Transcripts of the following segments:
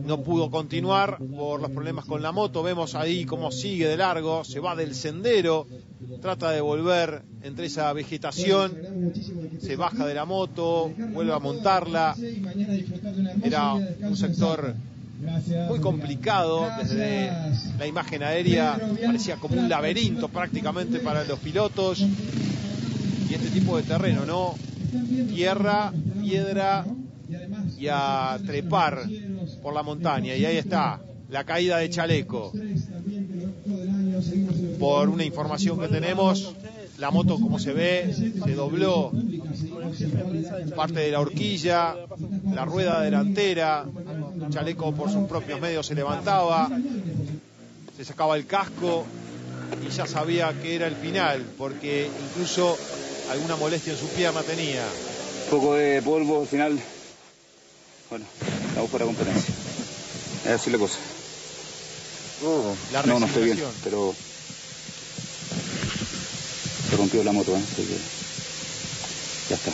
no pudo continuar por los problemas con la moto. Vemos ahí cómo sigue de largo, se va del sendero, trata de volver entre esa vegetación, se baja de la moto, vuelve a montarla. Era un sector muy complicado desde la imagen aérea, parecía como un laberinto prácticamente para los pilotos. Y este tipo de terreno, ¿no? Tierra, piedra y a trepar por la montaña. Y ahí está, la caída de Chaleco. Por una información que tenemos, la moto, como se ve, se dobló parte de la horquilla, la rueda delantera. Chaleco por sus propios medios se levantaba, se sacaba el casco y ya sabía que era el final, porque incluso alguna molestia en su pierna tenía. Un poco de polvo al final. Bueno, estamos para competencia. Es así la cosa. No estoy bien, pero se rompió la moto, así que ya está.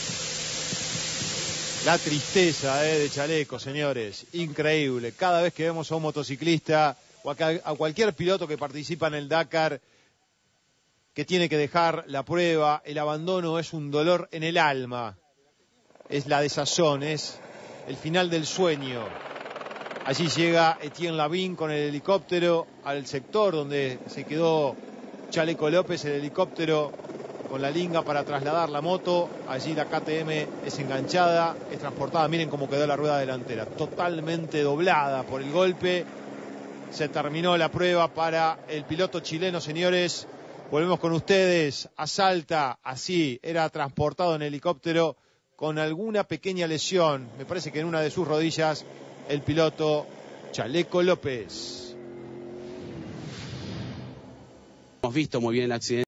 La tristeza de Chaleco, señores, increíble. Cada vez que vemos a un motociclista o a cualquier piloto que participa en el Dakar, que tiene que dejar la prueba, el abandono es un dolor en el alma, es la desazón, es el final del sueño. Allí llega Etienne Lavín con el helicóptero al sector donde se quedó Chaleco López, el helicóptero con la linga para trasladar la moto. Allí la KTM es enganchada, es transportada. Miren cómo quedó la rueda delantera, totalmente doblada por el golpe. Se terminó la prueba para el piloto chileno, señores. Volvemos con ustedes a Salta. Así era transportado en helicóptero con alguna pequeña lesión. Me parece que en una de sus rodillas, el piloto Chaleco López. Hemos visto muy bien el accidente.